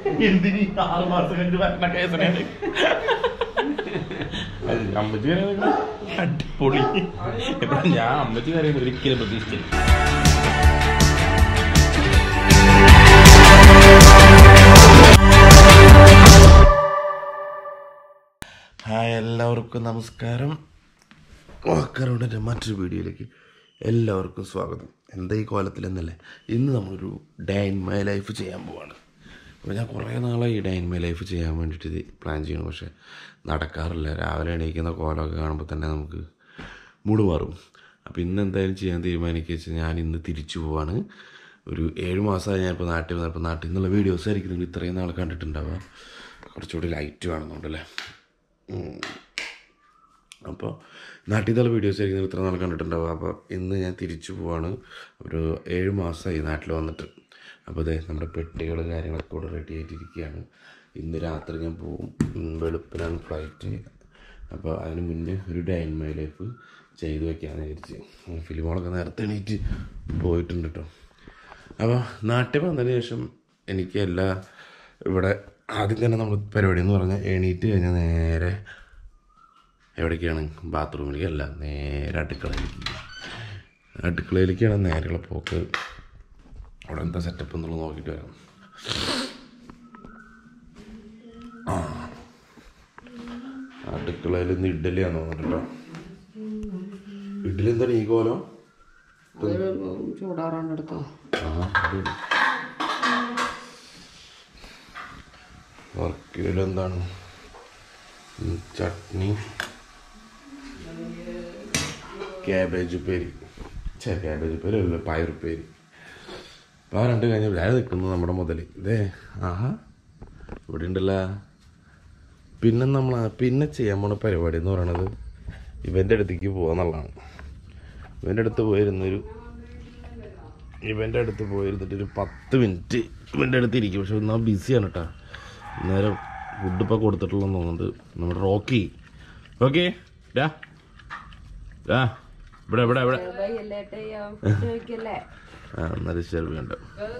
എന്തിനീ 6 മാസം കഴിഞ്ഞ് വരണ കേസനാണ് അമ്മച്ചി കറിയുന്ന അടിപൊളി. ഞാൻ അമ്മച്ചി കറിയുന്ന ഒരിക്കലും പ്രതീക്ഷിച്ചില്ല. ഹായ്, എല്ലാവർക്കും നമസ്കാരം. വാക്കറൗണ്ടിൻ്റെ മറ്റൊരു വീഡിയോയിലേക്ക് എല്ലാവർക്കും സ്വാഗതം. എന്താ ഈ കോലത്തിൽ എന്നല്ലേ, ഇന്ന് നമ്മളൊരു ഡേ ഇൻ മൈ ലൈഫ് ചെയ്യാൻ പോവാണ്. അപ്പോൾ ഞാൻ കുറേ നാളായി ഈ ഡേ ഇൻ മൈ ലൈഫ് ചെയ്യാൻ വേണ്ടിയിട്ട് പ്ലാൻ ചെയ്യണം, പക്ഷേ നടക്കാറില്ല. രാവിലെ എണീക്കുന്ന കോലമൊക്കെ കാണുമ്പോൾ തന്നെ നമുക്ക് മൂഡ് മാറും. അപ്പോൾ ഇന്ന് എന്തായാലും ചെയ്യാൻ തീരുമാനിക്കുക വെച്ചാൽ ഞാൻ ഇന്ന് തിരിച്ചു പോവാണ്. ഒരു 7 മാസമായി ഞാനിപ്പോൾ നാട്ടിൽ വന്നപ്പോൾ നാട്ടിൽ നിന്നുള്ള വീഡിയോസ് ആയിരിക്കും നിങ്ങൾ ഇത്രയും നാൾ കണ്ടിട്ടുണ്ടാവുക. കുറച്ചുകൂടി ലൈറ്റ് വേണമെന്നുണ്ടല്ലേ. അപ്പോൾ നാട്ടിൽ നിന്നുള്ള വീഡിയോസ് ആയിരിക്കും നിങ്ങൾ ഇത്ര നാൾ കണ്ടിട്ടുണ്ടാവുക. അപ്പോൾ ഇന്ന് ഞാൻ തിരിച്ചു പോവാണ്. ഒരു 7 മാസമായി നാട്ടിൽ വന്നിട്ട്. അപ്പോൾ അതെ, നമ്മുടെ പെട്ടികൾ കാര്യങ്ങളൊക്കെ കൂടെ റെഡി ആയിട്ടിരിക്കുകയാണ്. ഇന്ന് രാത്രി ഞാൻ പോവും. വെളുപ്പിനാണ് ഫ്ലൈറ്റ്. അപ്പോൾ അതിന് മുന്നേ ഒരു ഡേ ഇൻ മൈ ലൈഫ് ചെയ്തു വയ്ക്കാമെന്ന് വിചാരിച്ച്. ഫിലിമുകളൊക്കെ നേരത്തെ എണീറ്റ് പോയിട്ടുണ്ട് കേട്ടോ. അപ്പോൾ നാട്ടിൽ വന്നതിന് ശേഷം എനിക്ക് ഇവിടെ ആദ്യം തന്നെ നമ്മൾ പരിപാടി എന്ന് പറഞ്ഞാൽ എണീറ്റ് കഴിഞ്ഞാൽ നേരെ എവിടേക്കാണ്, ബാത്റൂമിലേക്കല്ല, നേരെ അടുക്കളയിലേക്കാണ് നേരെയുള്ള പോക്ക്. അവിടെ എന്താ സെറ്റപ്പ് എന്നുള്ളത് നോക്കിയിട്ട് വരാം. അടുക്കളയിൽ നിന്ന് ഇഡ്ഡലിയാന്ന് തോന്നുന്നു കേട്ടോ. ഇഡ്ഡലി എന്താണ് ഈ കോലം? ചൂടാറാണ്ട് എടുത്തോ. വർക്കിലെന്താണ് ചട്നി, ക്യാബേജ് ഉപ്പേരി, അല്ല പയറുപ്പേരി. അപ്പോൾ ആ രണ്ട് കഴിഞ്ഞ വേറെ നിൽക്കുന്നു നമ്മുടെ മുതൽ. ഇതേ ആഹാ ഇവിടെ ഉണ്ടല്ലോ. പിന്നെ ചെയ്യാൻ പോണ പരിപാടി എന്ന് പറയണത് ഇവൻ്റെ അടുത്തേക്ക് പോകാന്നുള്ളതാണ്. ഇവൻ്റെ അടുത്ത് പോയിരുന്നിട്ടൊരു 10 മിനിറ്റ് ഇവൻ്റെ അടുത്ത് ഇരിക്കും. പക്ഷെ എന്നാൽ ബിസിയാണ് കേട്ടോ. നേരം ഫുഡ് ഇപ്പോൾ കൊടുത്തിട്ടുള്ളതെന്ന് തോന്നുന്നുണ്ട് നമ്മുടെ റോക്കി. ഓക്കെ ഡാ ഇവിടെ എന്നാലും ശരി വേണ്ട.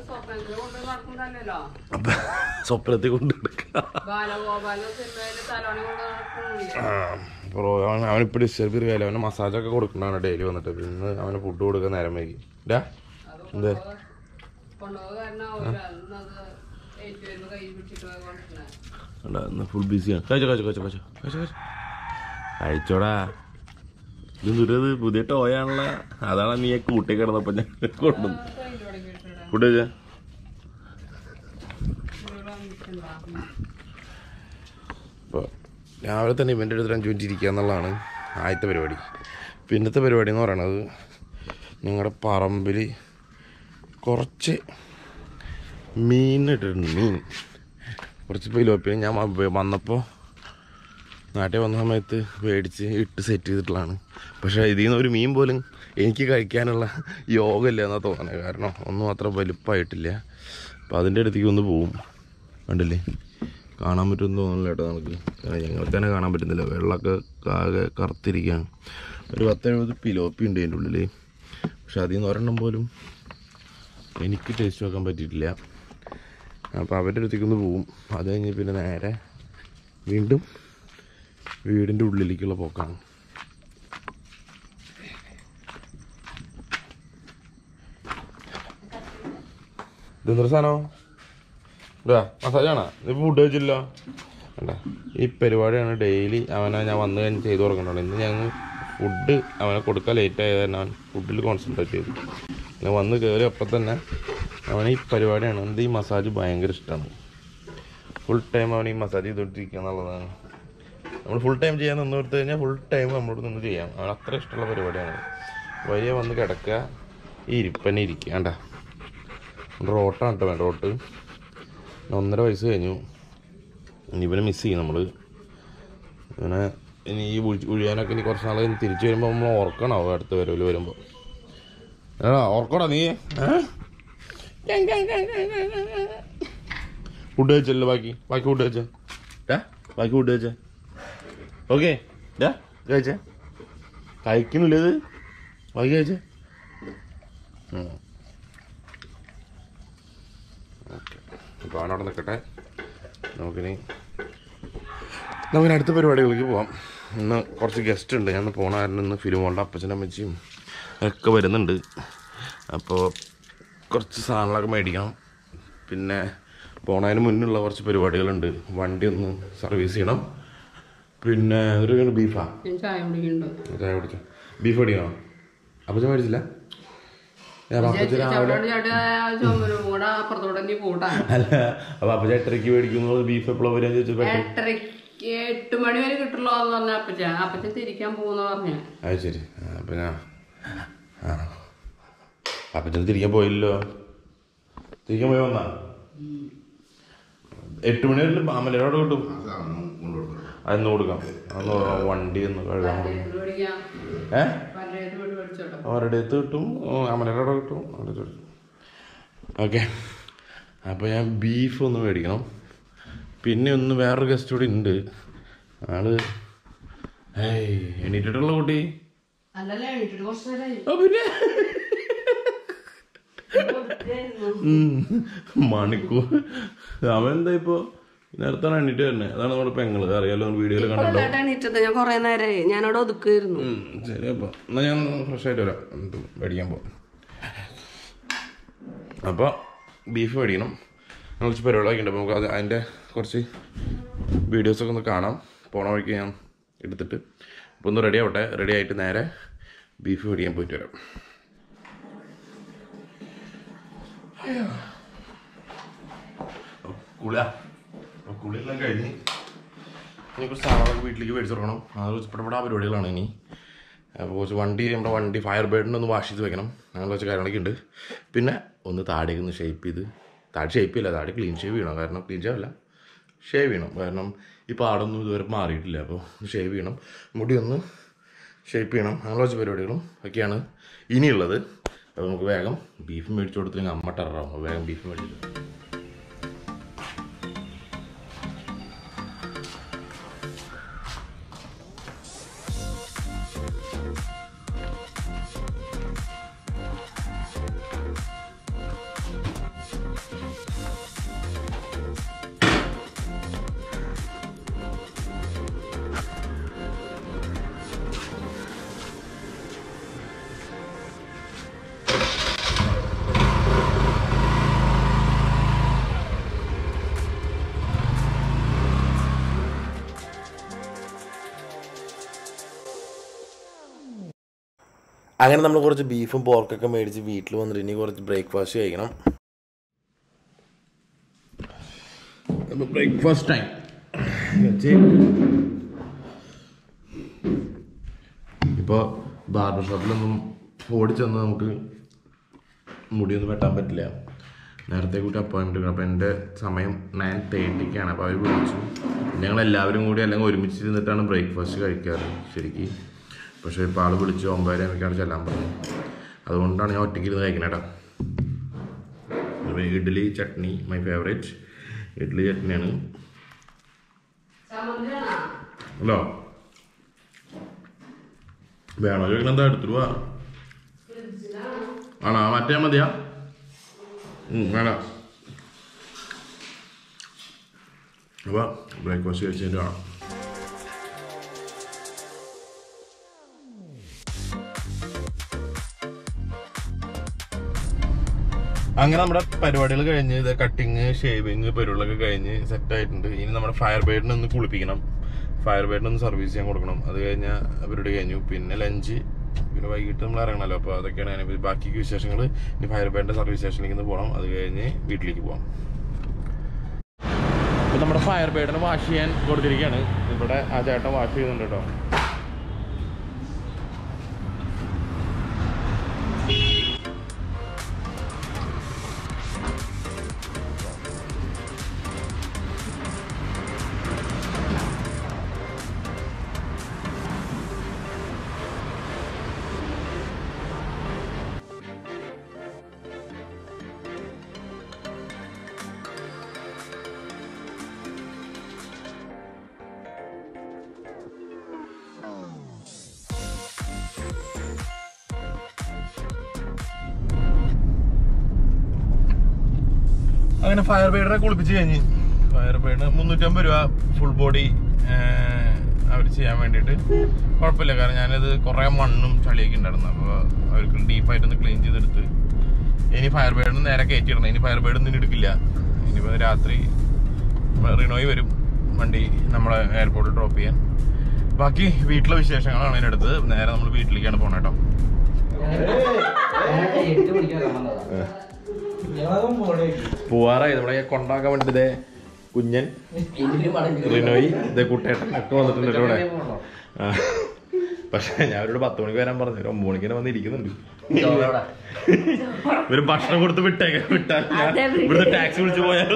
അപ്പം സ്വപ്നത്തിൽ കൊണ്ടെടുക്കാം. അവനിപ്പോൾ ഡിസ്റ്റർബ് ചെയ്ത് കാര്യം അവന് മസാജൊക്കെ കൊടുക്കണതാണ് ഡെയിലി വന്നിട്ട്. പിന്നെ അവന് ഫുഡ് കൊടുക്കാൻ നേരം വൈകി. ഡാ എന്താ ഫുൾ ബിസിയാണ്. കഴിച്ചോടാ. ഇത് പുതിയ ടോയാണല്ലോ. അതാണ് നീ കൂട്ടി കിടന്നപ്പോൾ ഞാൻ കൊണ്ടുവന്നു. ഫുഡ് കഴിച്ചാ അപ്പോൾ രാവിലെ തന്നെ ഇവൻ്റെ അടുത്ത് 5 മിനിറ്റ് ഇരിക്കുക എന്നുള്ളതാണ് ആദ്യത്തെ പരിപാടി. പിന്നത്തെ പരിപാടി എന്ന് പറയണത് ഞങ്ങളുടെ പറമ്പിൽ കുറച്ച് മീൻ കുറച്ച് പിലോപ്പിന് ഞാൻ വന്നപ്പോൾ നാട്ടിൽ വന്ന സമയത്ത് മേടിച്ച് ഇട്ട് സെറ്റ് ചെയ്തിട്ടുള്ളതാണ്. പക്ഷേ ഇതിൽ നിന്ന് ഒരു മീൻ പോലും എനിക്ക് കഴിക്കാനുള്ള യോഗമില്ല എന്നാണ് തോന്നുന്നത്. കാരണം ഒന്നും അത്ര വലുപ്പമായിട്ടില്ല. അപ്പോൾ അതിൻ്റെ അടുത്തേക്ക് ഒന്ന് പോവും. കണ്ടില്ലേ, കാണാൻ പറ്റുമെന്ന് തോന്നുന്നില്ല കേട്ടോ നമുക്ക്. ഞങ്ങൾക്ക് തന്നെ കാണാൻ പറ്റുന്നില്ല, വെള്ളമൊക്കെ ആകെ കറുത്തിരിക്കുകയാണ്. ഒരു 10-70 പിലോപ്പി ഉണ്ട് അതിൻ്റെ ഉള്ളിൽ. പക്ഷെ അതിൽ നിന്ന് ഒരെണ്ണം പോലും എനിക്ക് ടേസ്റ്റ് വെക്കാൻ പറ്റിയിട്ടില്ല. അപ്പോൾ അവരുടെ അടുത്തേക്കൊന്ന് പോവും. അത് കഴിഞ്ഞ് പിന്നെ നേരെ വീണ്ടും വീടിൻ്റെ ഉള്ളിലേക്കുള്ള പോക്കാണ്. ഇതെന്തൊരു സാധനം? മസാജാണോ? ഇത് ഫുഡ് കഴിച്ചില്ലോ. വേണ്ട, ഈ പരിപാടിയാണ് ഡെയിലി അവനെ ഞാൻ വന്നു കഴിഞ്ഞ് ചെയ്ത് കൊടുക്കണ്ടോ. ഇന്ന് ഞങ്ങൾ ഫുഡ് അവനെ കൊടുക്കാൻ ലേറ്റ് ആയത് തന്നെ അവൻ ഫുഡിൽ കോൺസെൻട്രേറ്റ് ചെയ്തു. ഞാൻ വന്ന് കയറി അപ്പം തന്നെ അവന് ഈ പരിപാടിയാണ്. എന്ത് ഈ മസാജ് ഭയങ്കര ഇഷ്ടമാണ്. ഫുൾ ടൈം അവൻ ഈ മസാജ് ചെയ്തുകൊണ്ടിരിക്കുക എന്നുള്ളതാണ്. നമ്മൾ ഫുൾ ടൈം ചെയ്യാൻ നിന്ന് കൊടുത്തു കഴിഞ്ഞാൽ ഫുൾ ടൈം നമ്മളോട് നിന്ന് ചെയ്യാം. അവൻ അത്ര ഇഷ്ടമുള്ള പരിപാടിയാണ്. വഴിയെ വന്ന് കിടക്കുക, ഈ ഇരിപ്പന്നെ ഇരിക്കുക. വേണ്ട, റോട്ടാണ് കേട്ടോ. വേണ്ട റോട്ട് 1.5 വയസ്സ് കഴിഞ്ഞു. ഇവനെ മിസ് ചെയ്യും നമ്മൾ. ഇവനെ ഇനി ഈ ഉഴിയാനൊക്കെ ഇനി കുറച്ച് നാൾ കഴിഞ്ഞ് തിരിച്ചു വരുമ്പോൾ നമ്മൾ ഓർക്കണോ അടുത്ത വരവിൽ വരുമ്പോൾ. ഓർക്കണോ നീ? ഫുഡ് കഴിച്ചല്ലോ. ബാക്കി ഫുഡ് കഴിച്ചേ. ബാക്കി ഫുഡ് കഴിച്ചേ. ഓക്കെ കഴിച്ചേ. കഴിക്കണില്ല ഇത്. ബാക്കി കഴിച്ചേ. ഓക്കെ, അപ്പോൾ അവനവിടെ നിൽക്കട്ടെ. നമുക്കിനി അടുത്ത പരിപാടികളിലേക്ക് പോവാം. ഇന്ന് കുറച്ച് ഗസ്റ്റ് ഉണ്ട്. ഞാൻ പോണ കാരണം ഇന്ന് ഫിലിമോളുടെ അപ്പച്ചനും അമ്മച്ചിയും ഒക്കെ വരുന്നുണ്ട്. അപ്പോൾ കുറച്ച് സാധനങ്ങളൊക്കെ മേടിക്കണം. പിന്നെ പോണതിന് മുന്നുള്ള കുറച്ച് പരിപാടികളുണ്ട്. വണ്ടി ഒന്ന് സർവീസ് ചെയ്യണം. പിന്നെ ഒരു ബീഫാ ചായ കുടിച്ചോ? ബീഫ് മേടിക്കണോ? അപ്പച്ചൻ മേടിച്ചില്ല? അല്ല അപ്പോൾ അപ്പച്ചൻ 8:30 മേടിക്കുന്നത് ബീഫ് എപ്പോഴാണ് വരാൻ ചോദിച്ചത്? 8 മണി വരെ കിട്ടുള്ളൂ എന്ന് പറഞ്ഞ അപ്പച്ചൻ തിരിക്കാൻ പോകുന്ന പറഞ്ഞു. അത് ശരി. അപ്പം ഞാൻ അപ്പച്ചൻ തിരിക്കാൻ പോയില്ലോ. തിരിക്കാൻ പോയി വന്നാ 8 മണി വരെ അമലയോടെ കിട്ടും. അതൊന്ന് കൊടുക്കാം. അന്ന് വണ്ടി ഒന്ന് കഴുകാൻ അവരുടെ അടുത്ത് കിട്ടും, അമലയുടെ കിട്ടും. ഓക്കെ. അപ്പോൾ ഞാൻ ബീഫ് ഒന്ന് മേടിക്കണം. പിന്നെ ഒന്ന് വേറൊരു ഗസ്റ്റ് കൂടി ഉണ്ട്. ആള് എണീറ്റിട്ടുള്ള കുട്ടി. പിന്നെ മണിക്കൂർ അവൻ എന്താ ഇപ്പൊ നേരത്താണ് എണീറ്റ് തന്നെ. അതാണ് നമ്മുടെ പെങ്ങള്. അറിയാലോ, വീഡിയോയിൽ കണ്ടോ. ഞാനവിടെ ഒതുക്കായിരുന്നു. ശരി. അപ്പൊ എന്നാ ഞാൻ ഫ്രഷ് ആയിട്ട് വരാം. മേടിക്കാൻ പോവാം. അപ്പോൾ ബീഫ് മേടിക്കണം. കുറച്ച് പരിപാടിയൊക്കെ ഉണ്ട്. അപ്പോൾ നമുക്ക് അതിൻ്റെ കുറച്ച് വീഡിയോസൊക്കെ ഒന്ന് കാണാം. പോണ വഴിക്ക് ഞാൻ എടുത്തിട്ട്. അപ്പോൾ ഒന്ന് റെഡി ആവട്ടെ. റെഡി ആയിട്ട് നേരെ ബീഫ് മേടിക്കാൻ പോയിട്ട് വരാം. കുളിയെല്ലാം കഴിഞ്ഞ് ഇനി കുറച്ച് സാധനങ്ങളൊക്കെ വീട്ടിലേക്ക് മേടിച്ച് കൊടുക്കണം. അത് ഇഷ്ടപ്പെട്ട പരിപാടികളാണ് ഇനി. അപ്പോൾ കുറച്ച് നമ്മുടെ വണ്ടി ഫയർ ബേഡിനൊന്ന് വാഷ് ചെയ്ത് വെക്കണം. അങ്ങനെ കുറച്ച് കാര്യങ്ങളൊക്കെ ഉണ്ട്. പിന്നെ ഒന്ന് താടിയൊക്കെ ഒന്ന് ഷേപ്പ് ചെയ്ത്, താടി ഷേപ്പ് ചെയ്യില്ല, താടി ക്ലീൻ ഷേവ് ചെയ്യണം. കാരണം ക്ലീൻ ഷേവ് അല്ല, ഷേവ് ചെയ്യണം. കാരണം ഈ പാടൊന്നും ഇതുവരെ മാറിയിട്ടില്ല. അപ്പോൾ ഷേവ് ചെയ്യണം, മുടി ഒന്ന് ഷേപ്പ് ചെയ്യണം. അങ്ങനെ കുറച്ച് പരിപാടികളും ഒക്കെയാണ് ഇനിയുള്ളത്. അപ്പോൾ നമുക്ക് വേഗം ബീഫ് മേടിച്ചു കൊടുത്തില്ലെങ്കിൽ അമ്മ ടെററാവും. വേഗം ബീഫ് മേടിച്ചിട്ട് അങ്ങനെ നമ്മൾ കുറച്ച് ബീഫും പോർക്കൊക്കെ മേടിച്ച് വീട്ടിൽ വന്നിട്ട് ഇനി കുറച്ച് ബ്രേക്ക്ഫാസ്റ്റ് കഴിക്കണം. Breakfast time. ഇപ്പോൾ ബാർബർ ഷോപ്പിലൊന്നും ഓടിച്ചെന്ന് നമുക്ക് മുടിയൊന്നും വെട്ടാൻ പറ്റില്ല. നേരത്തെ കൂട്ടി അപ്പോയിൻമെൻറ്റ് എടുക്കണം. അപ്പോൾ എൻ്റെ സമയം 9:30 അപ്പോൾ അവർ വിളിച്ചു. ഞങ്ങളെല്ലാവരും കൂടി അല്ലെങ്കിൽ ഒരുമിച്ചിരുന്നിട്ടാണ് ബ്രേക്ക്ഫാസ്റ്റ് കഴിക്കാറ് ശരിക്കും. പക്ഷേ ഇപ്പോൾ ആൾ വിളിച്ച് 9:30 ചെല്ലാൻ പറഞ്ഞു. അതുകൊണ്ടാണ് ഞാൻ ഒറ്റയ്ക്ക് ഇരുന്ന് കഴിക്കണേട്ടാ. ഇഡ്ഡലി ചട്നി, മൈ ഫേവറേറ്റ് ഇഡ്ഡലി ചട്നിയാണ്. ഹലോ, വേണോ ചോദിക്കണം? എന്താ എടുത്തിട്ട് പോവാ? ആണോ? മറ്റേ മതിയാ? വേണം. അപ്പോൾ ബ്രേക്ക്ഫാസ്റ്റ് കഴിച്ചിട്ട് കാണാം. അങ്ങനെ നമ്മുടെ പരിപാടികൾ കഴിഞ്ഞ് ഇത് കട്ടിങ് ഷേവിങ് പരിപാടികളൊക്കെ കഴിഞ്ഞ് സെറ്റായിട്ടുണ്ട്. ഇനി നമ്മുടെ ഫയർ ബേഡിനെ ഒന്ന് കുളിപ്പിക്കണം. ഫയർ ബേഡിനെ ഒന്ന് സർവീസ് ചെയ്യാൻ കൊടുക്കണം. അത് കഴിഞ്ഞാൽ പരിപാടി കഴിഞ്ഞു. പിന്നെ ലഞ്ച്, പിന്നെ വൈകിട്ട് നമ്മൾ ഇറങ്ങണമല്ലോ. അപ്പോൾ അതൊക്കെയാണ് ബാക്കി വിശേഷങ്ങൾ. ഇനി ഫയർ ബേഡിൻ്റെ സർവീസ് സ്റ്റേഷനിലേക്ക് ഒന്ന് പോകണം. അത് കഴിഞ്ഞ് വീട്ടിലേക്ക് പോകാം. അപ്പോൾ നമ്മുടെ ഫയർ ബേഡിനെ വാഷ് ചെയ്യാൻ കൊടുത്തിരിക്കുകയാണ്. ഇവിടെ ആ ചേട്ടൻ വാഷ് ചെയ്യുന്നുണ്ട് കേട്ടോ. അങ്ങനെ ഫയർ ബേഡറെ കുളിപ്പിച്ച് കഴിഞ്ഞ് ഫയർ ബേഡ് 350 രൂപ ഫുൾ ബോഡി അവർ ചെയ്യാൻ വേണ്ടിയിട്ട്. കുഴപ്പമില്ല, കാരണം ഞാനത് കുറേ മണ്ണും ചളിയൊക്കെ ഉണ്ടായിരുന്നു. അപ്പോൾ അവർക്ക് ഡീപ്പായിട്ടൊന്ന് ക്ലീൻ ചെയ്തെടുത്ത് ഇനി ഫയർ ബേഡിന് നേരെ കയറ്റിയിടണം. ഇനി ഫയർ ബേഡ് ഒന്നും എടുക്കില്ല. ഇനിയിപ്പോൾ രാത്രി റിനോയ് വരും വണ്ടി നമ്മളെ എയർപോർട്ടിൽ ഡ്രോപ്പ് ചെയ്യാൻ. ബാക്കി വീട്ടിലെ വിശേഷങ്ങളാണ് ഇതിനടുത്ത്. നേരെ നമ്മൾ വീട്ടിലേക്കാണ് പോകണം കേട്ടോ. പോവാറായി. നമ്മളെ കൊണ്ടാക്കാൻ വേണ്ടി കുഞ്ഞൻ റിനോയ് കുട്ടേട്ടൻ ഒക്കെ വന്നിട്ടുണ്ട് ഇവിടെ. പക്ഷെ ഞാൻ അവരോട് 10 മണിക്ക് വരാൻ പറഞ്ഞു. 9 മണിക്ക് തന്നെ വന്നിരിക്കുന്നുണ്ട്. ഒരു ഭക്ഷണം കൊടുത്ത് വിട്ടാൽ ഇവിടുത്തെ ടാക്സി വിളിച്ചു പോയാലോ.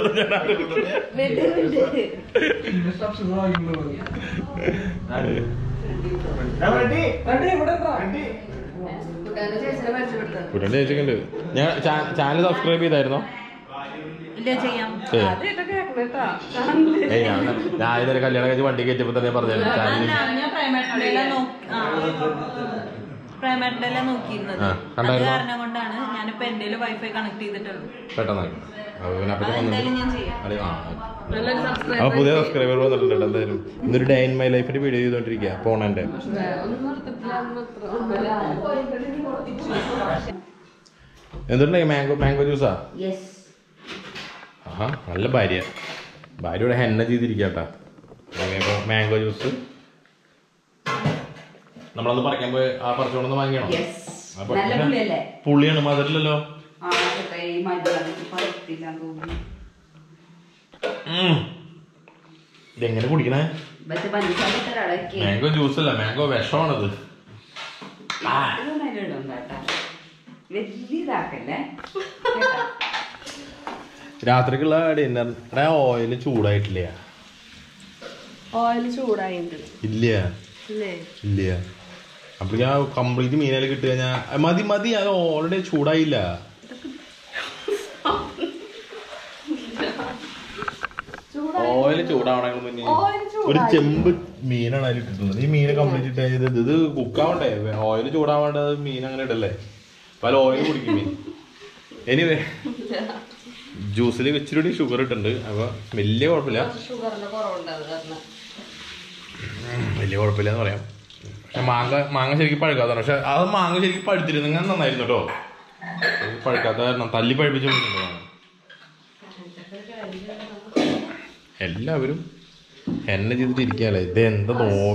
കുട്ടൻ്റെ ചേച്ചിക്കുണ്ട്. ഞാൻ ചാനൽ സബ്സ്ക്രൈബ് ചെയ്തായിരുന്നോ? ഞാൻ ഇതൊരു കല്യാണം കഴിച്ച് വണ്ടി കയറ്റിയപ്പോ തന്നെ പറഞ്ഞു പുതിയ സബ്സ്ക്രൈബർ വന്നിട്ടുണ്ട്. എന്തായാലും ഇന്നൊരു ഡേ ഇൻ മൈ ലൈഫിന്റെ വീഡിയോ ചെയ്തോണ്ടിരിക്കുക പോണേന്റെ. എന്തുണ്ടായി? മാംഗോ ജ്യൂസാ? ആ നല്ല ഭാര്യയുടെ ഹെന്ന ചെയ്തിരിക്കട്ടാ. മാംഗോ ജ്യൂസ് നമ്മളന്ന് പറിക്കാൻ പോയി ആ പറിച്ചോണ്ടൊന്ന് വാങ്ങിയണോ? പുളിയാണ്, മധുരല്ലോ. ഇതെങ്ങനെ കുടിക്കണേ? മാംഗോ ജ്യൂസ് അല്ല, മാംഗോ വിഷമാണത്. രാത്രിക്കുള്ള ഡിന്നർ ഓയില് ചൂടായിട്ടില്ല. ഇല്ല. അപ്പൊ ഞാൻ കംപ്ലീറ്റ് മീനല് കിട്ടുക. ഞാൻ മതി അത് ഓൾറെഡി ചൂടായില്ല. ഓയില് ചൂടാവണമെങ്കിൽ മുന്നേ ഒരു ചെമ്പ് മീനാണ് അതിൽ ഇട്ടിട്ടുള്ളത്. ഈ മീന് കംപ്ലീറ്റ് ഇട്ട് ഇത് കുക്കാവണ്ടേ? ഓയില് ചൂടാവേണ്ടത് മീൻ അങ്ങനെ ഇടല്ലേ? പല ഓയിൽ കുടിക്കും മീൻ. എനിവേ ജ്യൂസിൽ ഇച്ചിരി ഷുഗർ ഇട്ടുണ്ട്. അപ്പൊ വലിയ കുഴപ്പമില്ല എന്ന് പറയാം. പക്ഷെ മാങ്ങ ശരിക്കും പഴുക്കാത്തതാണ്. പക്ഷെ അത് മാങ്ങ ശരിക്കും പഴുത്തിരുന്നെങ്കിൽ നന്നായിരുന്നു കേട്ടോ. പഴുക്കാത്ത കാരണം തല്ലി പഴുപ്പിച്ചു കൊടുക്കുന്നുണ്ട്. എല്ലാവരും എന്നെ ചെയ്തിട്ട് ഇരിക്കാല്ലേ. ഇത് എന്താ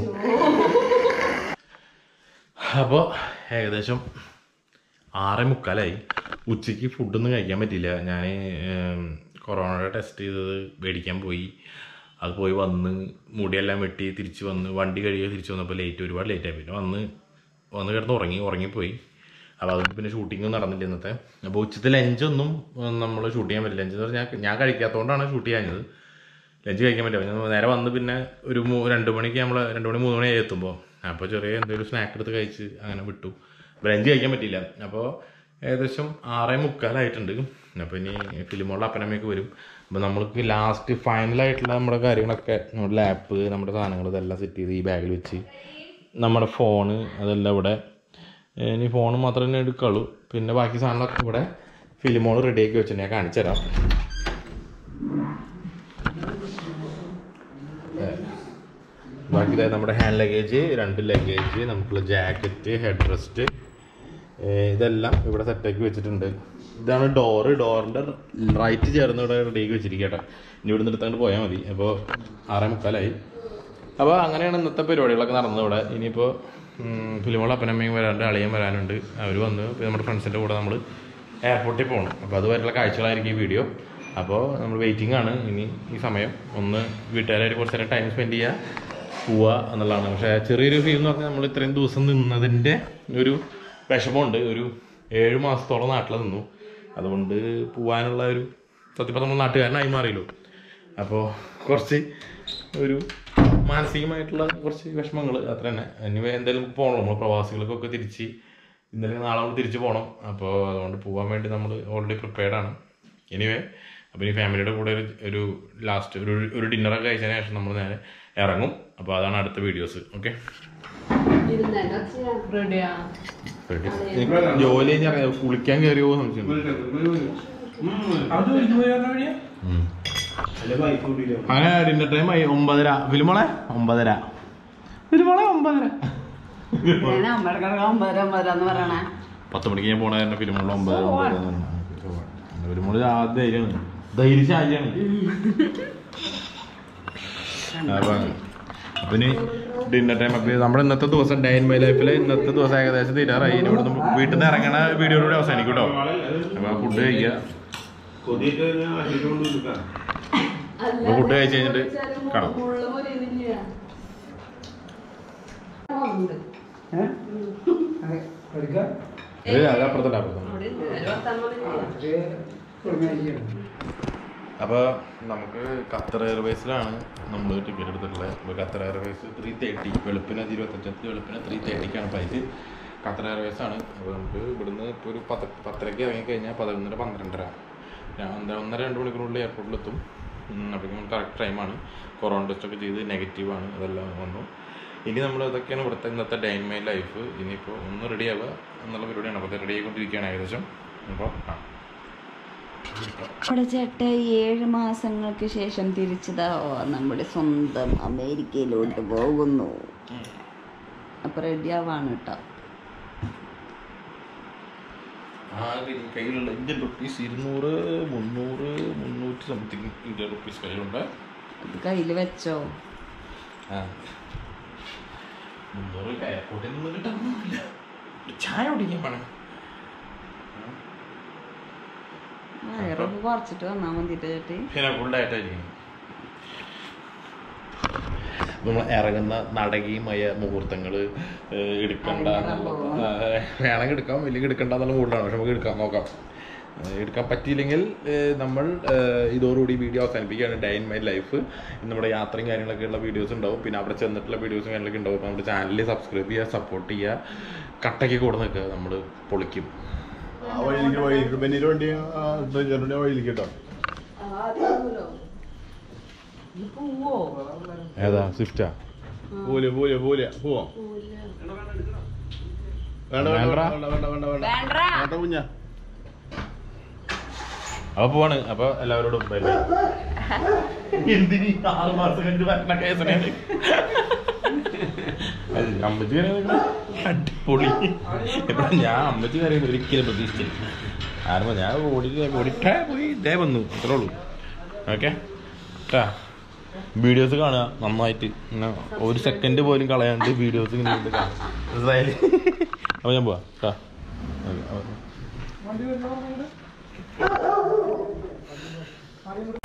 അപ്പോൾ ഏകദേശം 6:45. ഉച്ചയ്ക്ക് ഫുഡൊന്നും കഴിക്കാൻ പറ്റിയില്ല. ഞാൻ കൊറോണയുടെ ടെസ്റ്റ് ചെയ്തത് മേടിക്കാൻ പോയി. അത് പോയി വന്ന് മുടിയെല്ലാം വെട്ടി തിരിച്ച് വന്ന് വണ്ടി കഴുകി തിരിച്ച് വന്നപ്പോൾ ഒരുപാട് ലേറ്റായി. പിന്നെ വന്ന് കിടന്ന് ഉറങ്ങിപ്പോയി. അപ്പോൾ അതുകൊണ്ട് പിന്നെ ഷൂട്ടിങ്ങും നടന്നില്ല ഇന്നത്തെ. അപ്പോൾ ഉച്ചത്തെ ലഞ്ചൊന്നും നമ്മൾ ഷൂട്ട് ചെയ്യാൻ പറ്റില്ല. ലഞ്ച് എന്ന് പറഞ്ഞാൽ ഞാൻ കഴിക്കാത്തതുകൊണ്ടാണ് ഷൂട്ട് ചെയ്യാഞ്ഞത്. ലഞ്ച് കഴിക്കാൻ പറ്റില്ല. നേരെ വന്ന് പിന്നെ ഒരു 2 മണിക്ക് നമ്മൾ 2 മണി 3 മണിയായി എത്തുമ്പോൾ അപ്പോൾ ചെറിയ എന്തെങ്കിലും സ്നാക്ക് എടുത്ത് കഴിച്ച് അങ്ങനെ വിട്ടു. അപ്പോൾ ലഞ്ച് കഴിക്കാൻ പറ്റിയില്ല. അപ്പോൾ ഏകദേശം 6:45 അപ്പോൾ ഇനി ഫിലിമുള്ള അപ്പനമ്മയൊക്കെ വരും. അപ്പോൾ നമ്മൾക്ക് ലാസ്റ്റ് ഫൈനലായിട്ടുള്ള നമ്മുടെ കാര്യങ്ങളൊക്കെ നമ്മുടെ ലാപ്പ് നമ്മുടെ സാധനങ്ങൾ ഇതെല്ലാം സെറ്റ് ചെയ്ത് ഈ ബാഗിൽ വെച്ച് നമ്മുടെ ഫോണ് അതെല്ലാം ഇവിടെ. ഇനി ഫോൺ മാത്രമേ തന്നെ എടുക്കുള്ളൂ. പിന്നെ ബാക്കി സാധനങ്ങളൊക്കെ ഇവിടെ ഫിലിമോൾ റെഡിയാക്കി വെച്ചിട്ട് ഞാൻ കാണിച്ചു തരാം. ബാക്കി നമ്മുടെ ഹാൻഡ് ലഗേജ്, 2 ലഗേജ്, നമുക്കുള്ള ജാക്കറ്റ്, ഹെഡ് റെസ്റ്റ് ഇതെല്ലാം ഇവിടെ സെറ്റാക്കി വെച്ചിട്ടുണ്ട്. ഇതാണ് ഡോറിൻ്റെ റൈറ്റ് ചേർന്ന് ഇവിടെ റെഡിയാക്കി വെച്ചിരിക്കട്ടെ. ഇനി ഇവിടെ നിന്ന് എടുത്തങ്ങോട്ട് പോയാൽ മതി. അപ്പോൾ 6:45. അപ്പോൾ അങ്ങനെയാണ് ഇന്നത്തെ പരിപാടികളൊക്കെ നടന്നത് ഇവിടെ. ഇനിയിപ്പോൾ ഫിലിമുള്ള അപ്പനമ്മയും വരാനുണ്ട്, അളിയൻ വരാനുണ്ട്. അവർ വന്ന് നമ്മുടെ ഫ്രണ്ട്സിൻ്റെ കൂടെ നമ്മൾ എയർപോർട്ടിൽ പോകണം. അപ്പോൾ അതുവരെയുള്ള കാഴ്ചകളായിരിക്കും ഈ വീഡിയോ. അപ്പോൾ നമ്മൾ വെയിറ്റിംഗ് ആണ്. ഇനി ഈ സമയം ഒന്ന് വീട്ടുകാരായിട്ട് കുറച്ച് നേരം ടൈം സ്പെൻഡ് ചെയ്യുക, പോവുക എന്നുള്ളതാണ്. പക്ഷേ ചെറിയൊരു ഫീൽ എന്ന് പറഞ്ഞാൽ നമ്മൾ ഇത്രയും ദിവസം നിന്നതിൻ്റെ ഒരു വിഷമമുണ്ട്. ഒരു 7 മാസത്തോളം നാട്ടിൽ നിന്നു. അതുകൊണ്ട് പോകാനുള്ള ഒരു സത്യത്തിൽ നമ്മൾ നാട്ടുകാരനായി മാറിയല്ലോ. അപ്പോൾ കുറച്ച് ഒരു മാനസികമായിട്ടുള്ള കുറച്ച് വിഷമങ്ങൾ അത്ര തന്നെ. ഇനി എന്തായാലും പോകണം. നമ്മൾ പ്രവാസികൾക്കൊക്കെ തിരിച്ച് ഇന്നലെ നാളെ നമ്മൾ തിരിച്ച് പോകണം. അപ്പോൾ അതുകൊണ്ട് പോകാൻ വേണ്ടി നമ്മൾ ഓൾറെഡി പ്രിപ്പയർഡാണ്. എനിവേ അപ്പോൾ ഈ ഫാമിലിയുടെ കൂടെ ഒരു ലാസ്റ്റ് ഒരു ഡിന്നറൊക്കെ കഴിച്ചതിന് ശേഷം നമ്മൾ നേരെ ഇറങ്ങും. അപ്പോൾ അതാണ് അടുത്ത വീഡിയോസ്. ഓക്കെ, ജോലി കുളിക്കാൻ കയറിയോ സംശയം. അങ്ങനെ ഡിന്നർ ടൈം ആയി 9:30 ഫിലിമോളെ 9:30 ഫിലിമോളെ 9:30 10 മണിക്ക് ഞാൻ പോണ തന്നെ ഫിലിമുള്ള 9:00 ഫിലിമോള് ധൈര്യശാലിയാണ്. അപ്പൊ ഇനി ഡിന്നർ ടൈം. അപ്പൊ നമ്മുടെ ഇന്നത്തെ ദിവസം ഡേ ഇൻ മൈ ലൈഫില് ഇന്നത്തെ ദിവസം ഏകദേശം തീരാറായി. ഇനി ഇവിടെ വീട്ടിൽ നിന്ന് ഇറങ്ങണ വീഡിയോയിലൂടെ അവസാനിക്കും കേട്ടോ. അപ്പൊ ഫുഡ് കഴിക്കുക. ഫുഡ് കഴിച്ച് കഴിഞ്ഞിട്ട് കാണാം. അപ്പൊ നമുക്ക് ഖത്തർ എയർവേസിലാണ് നമ്മൾ ടിക്കറ്റ് എടുത്തിട്ടുള്ളത്. അപ്പോൾ ഖത്തർ എയർവേസ് 3:30 വെളുപ്പിന് 25 വെളുപ്പിന് 3:30ക്കാണ് ഫ്ലൈറ്റ്. ഖത്തർ എയർവേസ് ആണ്. അപ്പോൾ നമുക്ക് ഇവിടുന്ന് ഇപ്പോൾ ഒരു 10:30 ഇറങ്ങിക്കഴിഞ്ഞാൽ 11:00 12:30 1-2 മണിക്കൂറിനുള്ളിൽ എയർപോർട്ടിലെത്തും. അപ്പോഴേക്കും നമുക്ക് കറക്റ്റ് ടൈമാണ്. കൊറോണ ടെസ്റ്റൊക്കെ ചെയ്ത് നെഗറ്റീവാണ്. അതെല്ലാം വന്നു. ഇനി നമ്മൾ ഇതൊക്കെയാണ് ഇവിടുത്തെ ഇന്നത്തെ ഡേ ഇൻ മൈ ലൈഫ്. ഇനിയിപ്പോൾ ഒന്ന് റെഡി ആവുക എന്നുള്ള പരിപാടിയാണ്. അപ്പോൾ റെഡി ആയിക്കൊണ്ടിരിക്കുകയാണ് ഏകദേശം. അപ്പോൾ നമ്മുടെ ചേട്ട 7 മാസങ്ങൾക്ക് ശേഷം തിരിച്ചതാ നമ്മുടെ സ്വന്തം അമേരിക്കയിലോട്ട് പോകുന്നു. അപ്പൊ റെഡി ആവാണ് കേട്ടോ. കയ്യിലുള്ള Indian rupees 200 300 300 something Indian rupees കയ്യിലുണ്ട്. അത് കയ്യിൽ വെച്ചോ. 300 എയർപോർട്ടിൽ നിന്ന് കിട്ടാനൊന്നുമില്ല. ചായ കുടിക്കാൻ വേണം. വയറൊക്കെ കുറച്ചിട്ട് വന്നാ മതിട്ട് ചേട്ടി. പിന്നെ ഫുള്ളായിട്ടായിരിക്കും നമ്മൾ ഇറങ്ങുന്ന നാടകീയമായ മുഹൂർത്തങ്ങൾ എടുക്കണ്ട. വേണമെങ്കിൽ എടുക്കാം, വലിയ എടുക്കണ്ട എന്നുള്ള മൂഡിലാണ്. പക്ഷെ നമുക്ക് എടുക്കാം, നോക്കാം. എടുക്കാൻ പറ്റിയില്ലെങ്കിൽ നമ്മൾ ഇതോടുകൂടി വീഡിയോ അവസാനിപ്പിക്കുകയാണ്. Day in my life. നമ്മുടെ യാത്രയും കാര്യങ്ങളൊക്കെ ഉള്ള വീഡിയോസ് ഉണ്ടാവും. പിന്നെ അവിടെ ചെന്നിട്ടുള്ള വീഡിയോസും കാര്യങ്ങളൊക്കെ ഉണ്ടാവും. നമ്മുടെ ചാനലിൽ സബ്സ്ക്രൈബ് ചെയ്യുക, സപ്പോർട്ട് ചെയ്യുക, കട്ടയ്ക്ക് കൂടെ നിൽക്കുക. നമ്മൾ പൊളിക്കും. ഏതാ സ്വിഫ്റ്റാ? അപ്പൊ പോവാണ്. അപ്പൊ എല്ലാവരോടും ബൈ ബൈ. എന്തിന് 6 മാസം കഴിഞ്ഞ് വരണ കേസനാണ് അമ്മച്ചി കറിയുന്ന അടിപൊളി. ഇപ്പൊ ഞാൻ അമ്മച്ചി കറിയുന്ന ഒരിക്കലും പ്രതീക്ഷിച്ചില്ല. കാരണം ഞാൻ ഓടിക്കാൻ പോയി ഇതേ വന്നു, അത്രേ ഉള്ളൂ. ഓക്കെ കേട്ടാ. വീഡിയോസ് കാണുക നന്നായിട്ട്. ഒരു സെക്കൻഡ് പോലും കളയാണ്ട് വീഡിയോസ് ഇങ്ങനെ കാണും. അപ്പൊ ഞാൻ പോവാ കേട്ടാ.